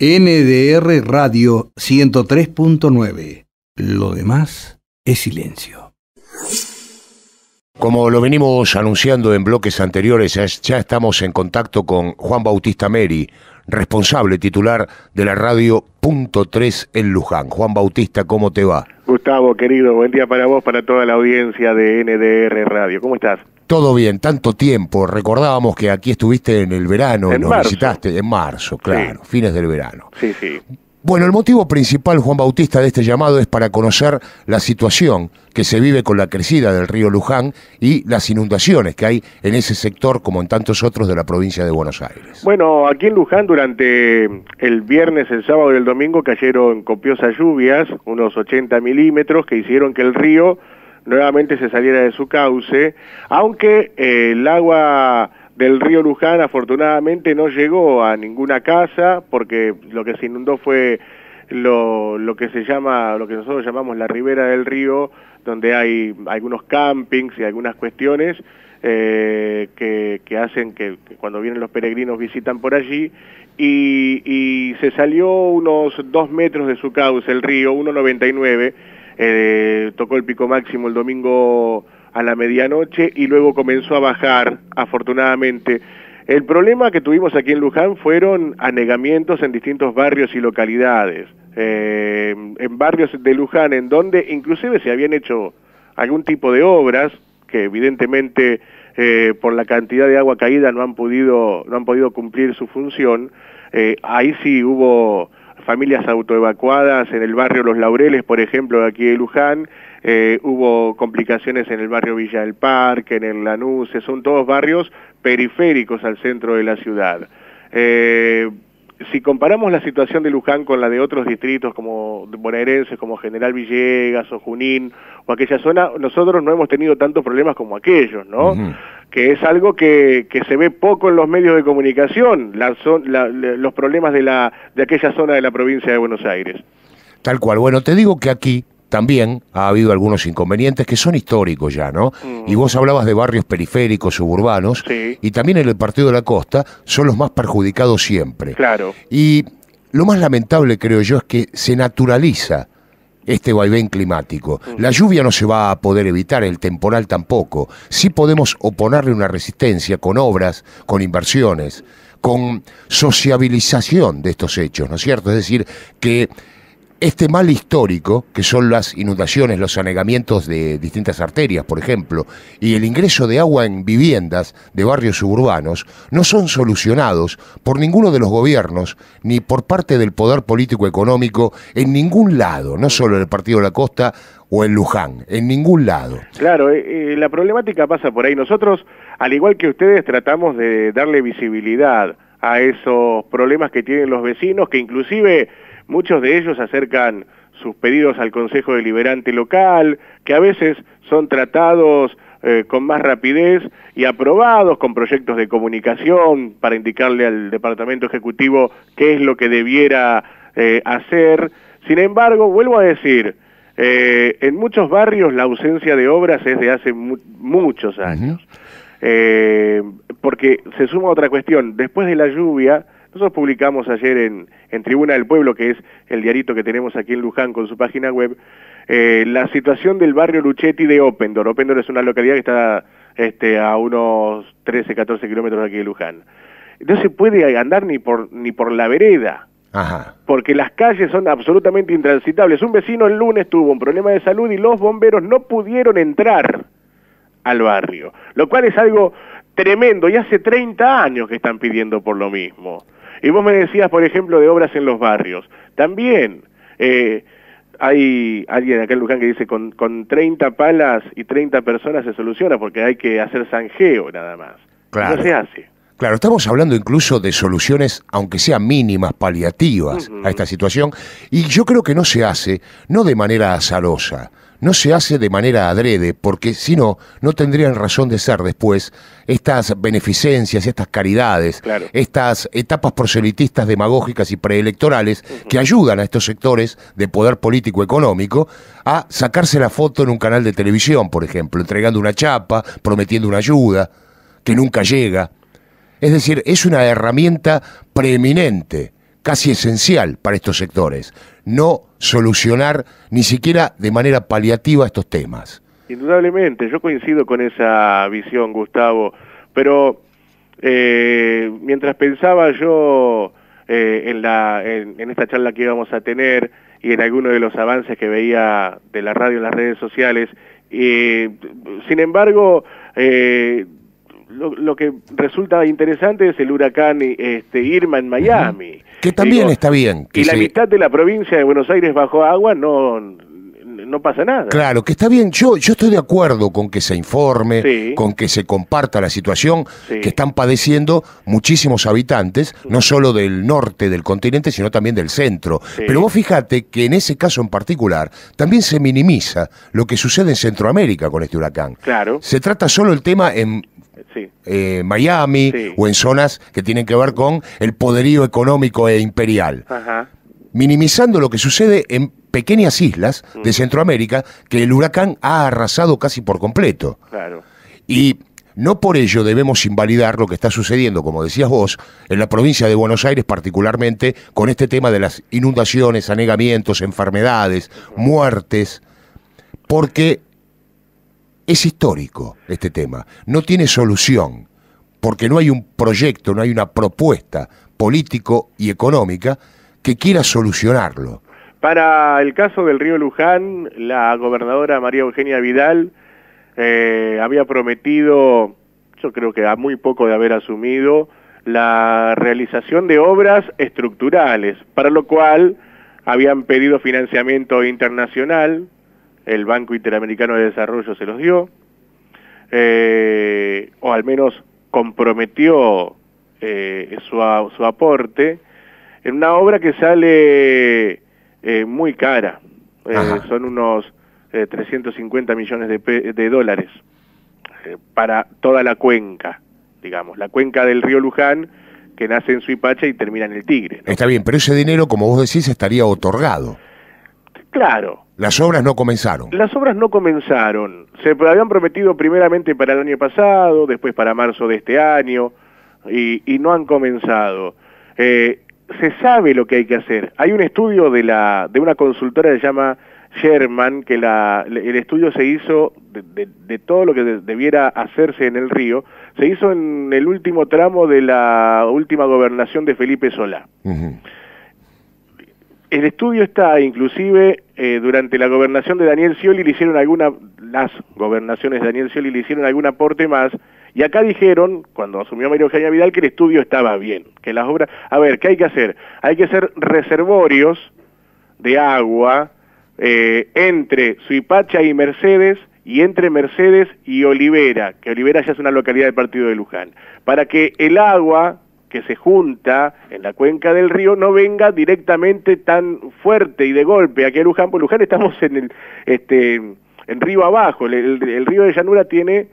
NDR Radio 103.9. Lo demás es silencio. Como lo venimos anunciando en bloques anteriores, ya estamos en contacto con Juan Bautista Meri, responsable titular de la radio Punto 3 en Luján. Juan Bautista, ¿cómo te va? Gustavo, querido, buen día para vos, para toda la audiencia de NDR Radio. ¿Cómo estás? Todo bien, tanto tiempo. Recordábamos que aquí estuviste en el verano, nos visitaste en marzo, claro, sí. Fines del verano. Sí, sí. Bueno, el motivo principal, Juan Bautista, de este llamado es para conocer la situación que se vive con la crecida del río Luján y las inundaciones que hay en ese sector como en tantos otros de la provincia de Buenos Aires. Bueno, aquí en Luján durante el viernes, el sábado y el domingo cayeron copiosas lluvias, unos 80 milímetros, que hicieron que el río nuevamente se saliera de su cauce, aunque el agua del río Luján afortunadamente no llegó a ninguna casa, porque lo que se inundó fue lo que nosotros llamamos la ribera del río, donde hay algunos campings y algunas cuestiones que hacen que cuando vienen los peregrinos visitan por allí, y se salió unos 2 metros de su cauce el río, 1,99, tocó el pico máximo el domingo a la medianoche y luego comenzó a bajar, afortunadamente. El problema que tuvimos aquí en Luján fueron anegamientos en distintos barrios y localidades. En barrios de Luján en donde inclusive se habían hecho algún tipo de obras que evidentemente por la cantidad de agua caída no han podido cumplir su función. Ahí sí hubo familias autoevacuadas en el barrio Los Laureles, por ejemplo, de aquí de Luján. Hubo complicaciones en el barrio Villa del Parque, en el Lanús, son todos barrios periféricos al centro de la ciudad. Si comparamos la situación de Luján con la de otros distritos como bonaerenses, como General Villegas o Junín, o aquella zona, nosotros no hemos tenido tantos problemas como aquellos, ¿no? Uh-huh. Que es algo que se ve poco en los medios de comunicación, los problemas de aquella zona de la provincia de Buenos Aires. Tal cual. Bueno, te digo que aquí también ha habido algunos inconvenientes que son históricos ya, ¿no? Y vos hablabas de barrios periféricos, suburbanos, sí. Y también en el Partido de la Costa son los más perjudicados siempre. Claro. Y lo más lamentable, creo yo, es que se naturaliza este vaivén climático. La lluvia no se va a poder evitar, el temporal tampoco. Sí podemos oponerle una resistencia con obras, con inversiones, con sociabilización de estos hechos, ¿no es cierto? Es decir, que este mal histórico, que son las inundaciones, los anegamientos de distintas arterias, por ejemplo, y el ingreso de agua en viviendas de barrios suburbanos, no son solucionados por ninguno de los gobiernos, ni por parte del poder político económico, en ningún lado, no solo en el Partido de la Costa o en Luján, en ningún lado. Claro, la problemática pasa por ahí. Nosotros, al igual que ustedes, tratamos de darle visibilidad a esos problemas que tienen los vecinos, que inclusive muchos de ellos acercan sus pedidos al Consejo Deliberante local, que a veces son tratados con más rapidez y aprobados con proyectos de comunicación para indicarle al Departamento Ejecutivo qué es lo que debiera hacer. Sin embargo, vuelvo a decir, en muchos barrios la ausencia de obras es de hace muchos años. Porque se suma otra cuestión, después de la lluvia, nosotros publicamos ayer en Tribuna del Pueblo, que es el diarito que tenemos aquí en Luján con su página web, la situación del barrio Luchetti de Opendor. Opendor es una localidad que está a unos 13, 14 kilómetros de aquí de Luján. No se puede andar ni por la vereda. Ajá. Porque las calles son absolutamente intransitables. Un vecino el lunes tuvo un problema de salud y los bomberos no pudieron entrar al barrio, lo cual es algo tremendo, y hace 30 años que están pidiendo por lo mismo. Y vos me decías, por ejemplo, de obras en los barrios. También hay alguien acá en Luján que dice con 30 palas y 30 personas se soluciona, porque hay que hacer zanjeo nada más. Claro. No se hace. Claro, estamos hablando incluso de soluciones, aunque sean mínimas, paliativas a esta situación, y yo creo que no se hace, no de manera azarosa, no se hace de manera adrede, porque si no, no tendrían razón de ser después estas beneficencias, estas caridades, claro, estas etapas proselitistas demagógicas y preelectorales que ayudan a estos sectores de poder político-económico a sacarse la foto en un canal de televisión, por ejemplo, entregando una chapa, prometiendo una ayuda que nunca llega. Es decir, es una herramienta preeminente casi esencial para estos sectores, no solucionar ni siquiera de manera paliativa estos temas. Indudablemente, yo coincido con esa visión, Gustavo, pero mientras pensaba yo en esta charla que íbamos a tener y en algunos de los avances que veía de la radio en las redes sociales, sin embargo, lo que resulta interesante es el huracán Irma en Miami. Que también está bien. Que y la mitad de la provincia de Buenos Aires bajo agua no pasa nada. Claro, que está bien. Yo estoy de acuerdo con que se informe, sí, con que se comparta la situación sí, que están padeciendo muchísimos habitantes, no solo del norte del continente, sino también del centro. Sí. Pero vos fíjate que en ese caso en particular también se minimiza lo que sucede en Centroamérica con este huracán. Claro. Se trata solo el tema en Sí. Miami, sí, o en zonas que tienen que ver con el poderío económico e imperial. Ajá. Minimizando lo que sucede en pequeñas islas de Centroamérica que el huracán ha arrasado casi por completo. Claro. Y no por ello debemos invalidar lo que está sucediendo, como decías vos, en la provincia de Buenos Aires, particularmente con este tema de las inundaciones, anegamientos, enfermedades, muertes, porque es histórico este tema, no tiene solución, porque no hay un proyecto, no hay una propuesta político y económica que quiera solucionarlo. Para el caso del río Luján, la gobernadora María Eugenia Vidal había prometido, yo creo que a muy poco de haber asumido, la realización de obras estructurales, para lo cual habían pedido financiamiento internacional, el Banco Interamericano de Desarrollo se los dio, o al menos comprometió su aporte, en una obra que sale muy cara, son unos 350 millones de dólares para toda la cuenca, digamos, la cuenca del río Luján, que nace en Suipacha y termina en el Tigre, ¿no? Está bien, pero ese dinero, como vos decís, estaría otorgado. Claro. Las obras no comenzaron. Las obras no comenzaron. Se habían prometido primeramente para el año pasado, después para marzo de este año, y no han comenzado. Se sabe lo que hay que hacer. Hay un estudio de una consultora que se llama Sherman, que el estudio se hizo de todo lo que debiera hacerse en el río, se hizo en el último tramo de la última gobernación de Felipe Solá. El estudio está, inclusive, durante la gobernación de Daniel Scioli las gobernaciones de Daniel Scioli le hicieron algún aporte más, y acá dijeron, cuando asumió María Eugenia Vidal, que el estudio estaba bien, que las obras... A ver, ¿qué hay que hacer? Hay que hacer reservorios de agua entre Suipacha y Mercedes, y entre Mercedes y Olivera, que Olivera ya es una localidad del partido de Luján, para que el agua que se junta en la cuenca del río no venga directamente tan fuerte y de golpe aquí a Luján, porque Luján estamos en río abajo, el río de Llanura tiene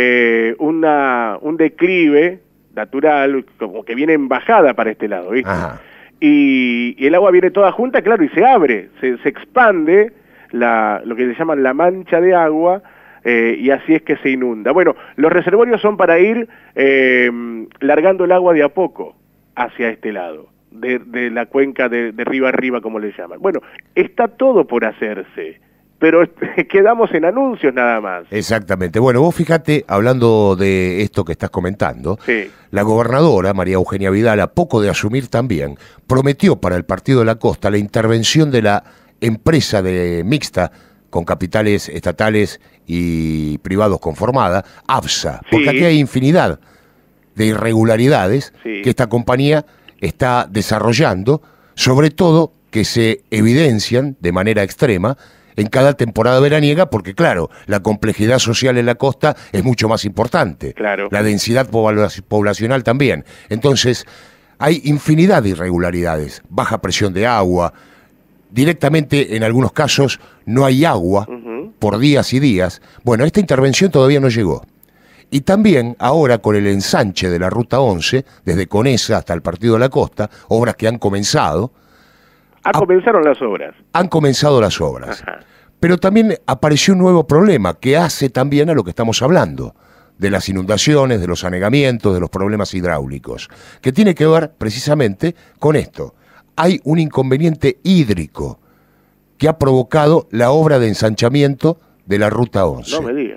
un declive natural, como que viene en bajada para este lado, ¿viste? Y el agua viene toda junta, claro, y se abre, se expande lo que se llama la mancha de agua, y así es que se inunda. Bueno, los reservorios son para ir largando el agua de a poco hacia este lado, de la cuenca de río arriba, como le llaman. Bueno, está todo por hacerse, pero quedamos en anuncios nada más. Exactamente. Bueno, vos fíjate, hablando de esto que estás comentando, sí, la gobernadora, María Eugenia Vidal, a poco de asumir también, prometió para el Partido de la Costa la intervención de la empresa mixta con capitales estatales y privados conformada, ABSA, porque aquí hay infinidad de irregularidades que esta compañía está desarrollando, sobre todo que se evidencian de manera extrema en cada temporada veraniega, porque claro, la complejidad social en la costa es mucho más importante, la densidad poblacional también. Entonces, hay infinidad de irregularidades, baja presión de agua, directamente en algunos casos no hay agua por días y días. Bueno, esta intervención todavía no llegó. Y también ahora con el ensanche de la Ruta 11, desde Conesa hasta el Partido de la Costa, obras que han comenzado. Comenzaron las obras. Han comenzado las obras. Pero también apareció un nuevo problema que hace también a lo que estamos hablando, de las inundaciones, de los anegamientos, de los problemas hidráulicos, que tiene que ver precisamente con esto. hay un inconveniente hídrico que ha provocado la obra de ensanchamiento de la Ruta 11. No me digas.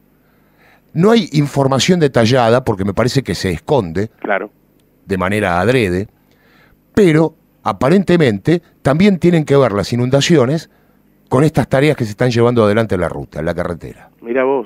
No hay información detallada, porque me parece que se esconde Claro. de manera adrede, pero aparentemente también tienen que ver las inundaciones con estas tareas que se están llevando adelante en la ruta, en la carretera. Mira vos.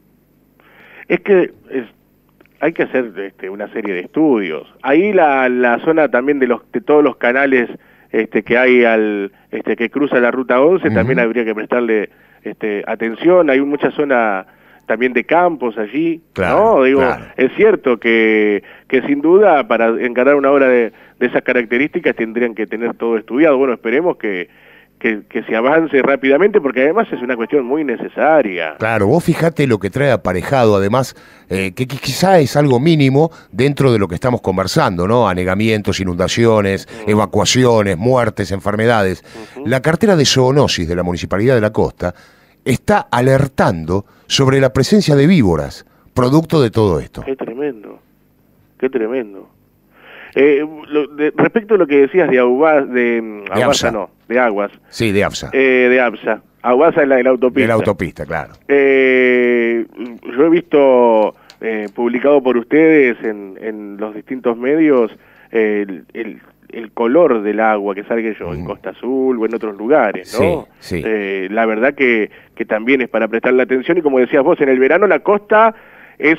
Es que hay que hacer una serie de estudios. Ahí la zona también de todos los canales que hay que cruza la Ruta 11, también habría que prestarle atención. Hay mucha zona también de campos allí, claro, ¿no? Digo, claro. Es cierto que sin duda para encarar una obra de esas características tendrían que tener todo estudiado. Bueno, esperemos que se avance rápidamente, porque además es una cuestión muy necesaria. Claro, vos fijate lo que trae aparejado, además, que quizá es algo mínimo dentro de lo que estamos conversando, ¿no? Anegamientos, inundaciones, evacuaciones, muertes, enfermedades. La cartera de zoonosis de la Municipalidad de la Costa está alertando sobre la presencia de víboras, producto de todo esto. Qué tremendo, qué tremendo. Respecto a lo que decías de Aguas, de Aguas. Sí, de APSA. De APSA. Aguas es la de la autopista. De la autopista, claro. Yo he visto publicado por ustedes en los distintos medios el color del agua que sale en Costa Azul o en otros lugares, ¿no? Sí, sí. La verdad que también es para prestarle atención, y como decías vos, en el verano la costa es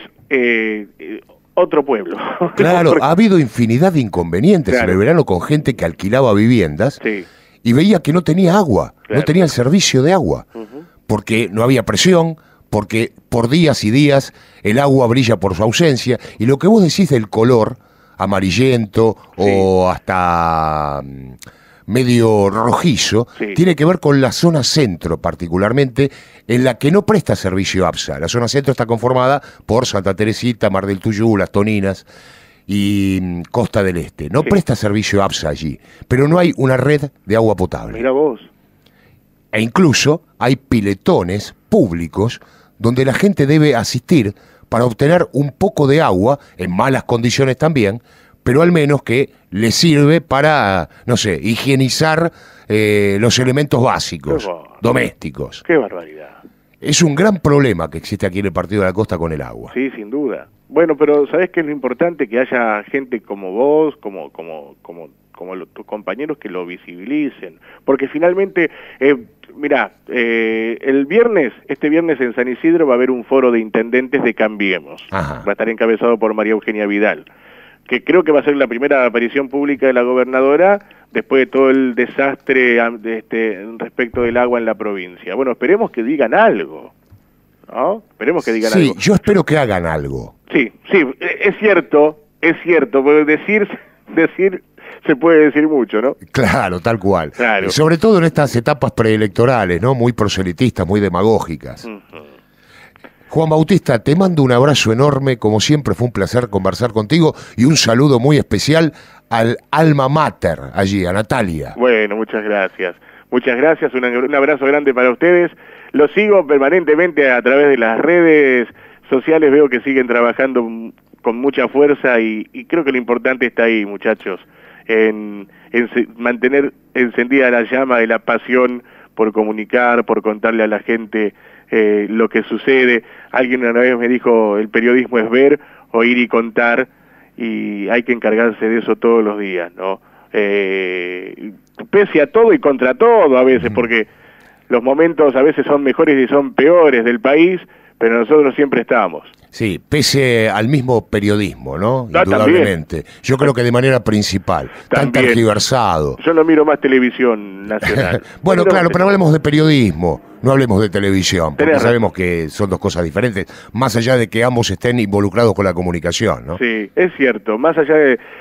otro pueblo. Claro, Porque... ha habido infinidad de inconvenientes Claro. en el verano con gente que alquilaba viviendas Sí. y veía que no tenía agua, Claro. no tenía el servicio de agua, porque no había presión, porque por días y días el agua brilla por su ausencia, y lo que vos decís del color amarillento o hasta medio rojizo, tiene que ver con la zona centro particularmente, en la que no presta servicio APSA. La zona centro está conformada por Santa Teresita, Mar del Tuyú, Las Toninas y Costa del Este. No presta servicio APSA allí, pero no hay una red de agua potable. Mira vos. E incluso hay piletones públicos donde la gente debe asistir para obtener un poco de agua, en malas condiciones también, pero al menos que le sirve para, no sé, higienizar los elementos básicos, domésticos. Qué barbaridad. Es un gran problema que existe aquí en el Partido de la Costa con el agua. Sí, sin duda. Bueno, pero ¿sabés qué es lo importante? Que haya gente como vos, como tus compañeros, que lo visibilicen. Porque finalmente, mirá, este viernes en San Isidro va a haber un foro de intendentes de Cambiemos. Ajá. Va a estar encabezado por María Eugenia Vidal, que creo que va a ser la primera aparición pública de la gobernadora después de todo el desastre respecto del agua en la provincia. Bueno, esperemos que digan algo, ¿no? Esperemos que digan algo. Sí, yo espero que hagan algo. Sí, es cierto, porque decir se puede decir mucho, ¿no? Claro, tal cual. Claro. Sobre todo en estas etapas preelectorales, ¿no? Muy proselitistas, muy demagógicas. Juan Bautista, te mando un abrazo enorme, como siempre fue un placer conversar contigo, y un saludo muy especial al alma mater allí, a Natalia. Bueno, muchas gracias, un abrazo grande para ustedes. Los sigo permanentemente a través de las redes sociales, veo que siguen trabajando con mucha fuerza y creo que lo importante está ahí, muchachos, en mantener encendida la llama de la pasión por comunicar, por contarle a la gente lo que sucede. Alguien una vez me dijo, el periodismo es ver, oír y contar, y hay que encargarse de eso todos los días, ¿no? Pese a todo y contra todo a veces, porque los momentos a veces son mejores y son peores del país, pero nosotros siempre estamos. Sí, pese al mismo periodismo, ¿no? Ah, indudablemente. también. Yo creo que de manera principal, tan También. tergiversado. Yo no miro más televisión nacional. Bueno, claro, pero hablemos de periodismo, no hablemos de televisión, porque Tenés sabemos que son dos cosas diferentes, más allá de que ambos estén involucrados con la comunicación, ¿no? Sí, es cierto, más allá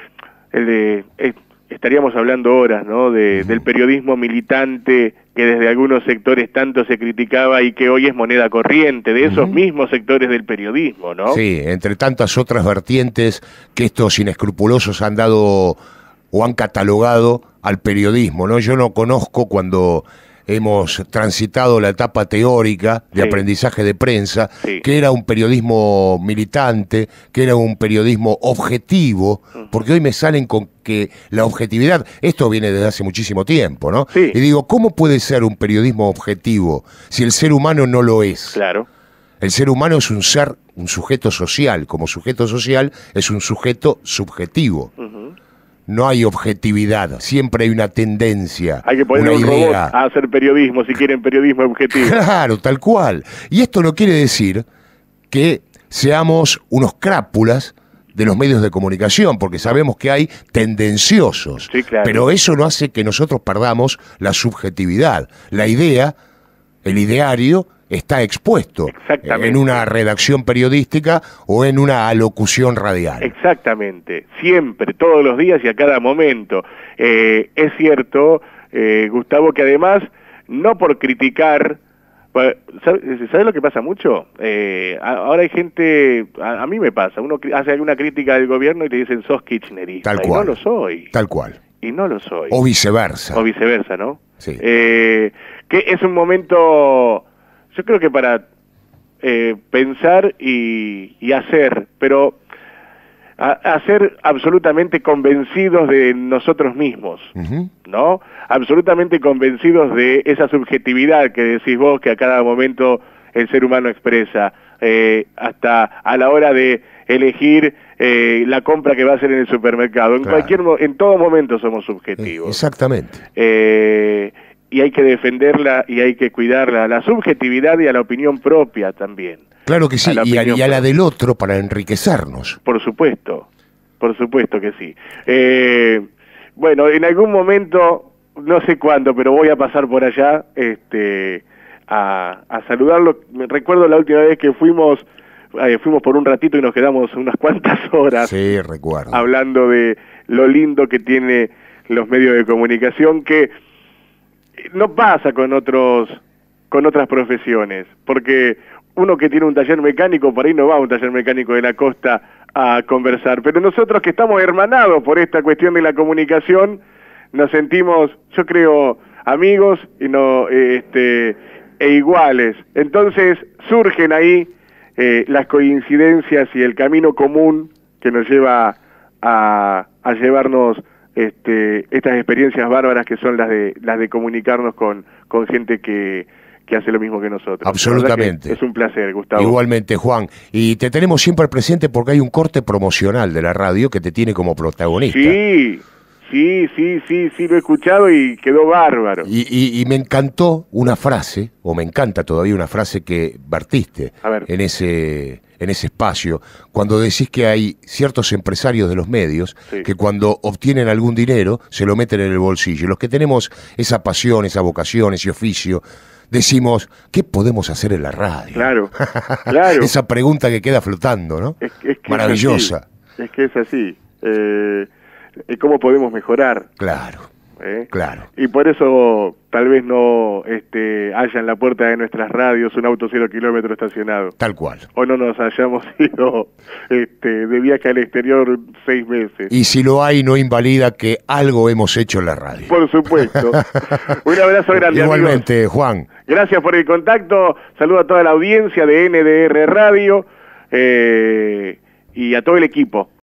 estaríamos hablando horas, ¿no? Del periodismo militante que desde algunos sectores tanto se criticaba y que hoy es moneda corriente de esos mismos sectores del periodismo, ¿no? Sí, entre tantas otras vertientes que estos inescrupulosos han dado o han catalogado al periodismo, ¿no? Yo no conozco cuando hemos transitado la etapa teórica de aprendizaje de prensa, que era un periodismo militante, que era un periodismo objetivo, porque hoy me salen con que la objetividad, esto viene desde hace muchísimo tiempo, ¿no? Sí. Y digo, ¿cómo puede ser un periodismo objetivo si el ser humano no lo es? Claro. El ser humano es un ser, un sujeto social. Como sujeto social es un sujeto subjetivo. No hay objetividad, siempre hay una tendencia, hay que poner una un idea. robot a hacer periodismo, si quieren periodismo objetivo. Claro, tal cual. Y esto no quiere decir que seamos unos crápulas de los medios de comunicación, porque sabemos que hay tendenciosos. Sí, claro. Pero eso no hace que nosotros perdamos la subjetividad. La idea, el ideario, está expuesto en una redacción periodística o en una alocución radial. Exactamente, siempre, todos los días y a cada momento. Es cierto, Gustavo, que además, no por criticar, ¿sabes lo que pasa mucho? Ahora hay gente, a mí me pasa, uno hace alguna crítica del gobierno y te dicen sos kirchnerista, Tal cual. y no lo soy. Tal cual. Y no lo soy. O viceversa. O viceversa, ¿no? Sí. Que es un momento, yo creo que para pensar y hacer, pero hacer absolutamente convencidos de nosotros mismos, ¿no? Absolutamente convencidos de esa subjetividad que decís vos, que a cada momento el ser humano expresa, hasta a la hora de elegir la compra que va a hacer en el supermercado. En todo momento somos subjetivos. Exactamente. Y hay que defenderla y hay que cuidarla, a la subjetividad y a la opinión propia también. Claro que sí, y a la del otro para enriquecernos. Por supuesto que sí. Bueno, en algún momento, no sé cuándo, pero voy a pasar por allá a saludarlo. Recuerdo la última vez que fuimos por un ratito y nos quedamos unas cuantas horas. Sí, recuerdo. Hablando de lo lindo que tiene los medios de comunicación, que no pasa con otras profesiones, porque uno que tiene un taller mecánico por ahí no va a un taller mecánico de la costa a conversar, pero nosotros que estamos hermanados por esta cuestión de la comunicación nos sentimos, yo creo, amigos y iguales. Entonces surgen ahí las coincidencias y el camino común que nos lleva a llevarnos estas experiencias bárbaras que son las de comunicarnos con gente que hace lo mismo que nosotros. Absolutamente. Es un placer, Gustavo. Igualmente, Juan. Y te tenemos siempre presente porque hay un corte promocional de la radio que te tiene como protagonista. Sí, lo he escuchado y quedó bárbaro. Y me encantó una frase, o me encanta todavía una frase que vertiste en ese espacio, cuando decís que hay ciertos empresarios de los medios que cuando obtienen algún dinero se lo meten en el bolsillo. Los que tenemos esa pasión, esa vocación, ese oficio, decimos, ¿qué podemos hacer en la radio? Claro. Esa pregunta que queda flotando, ¿no? Es que maravillosa. Es que es así. ¿Cómo podemos mejorar? Claro. Claro. Y por eso tal vez no haya en la puerta de nuestras radios un auto 0 kilómetro estacionado. Tal cual. O no nos hayamos ido de viaje al exterior 6 meses. Y si lo hay, no invalida que algo hemos hecho en la radio. Por supuesto. Un abrazo grande. Igualmente, amigos. Juan. Gracias por el contacto. Saludo a toda la audiencia de NDR Radio y a todo el equipo.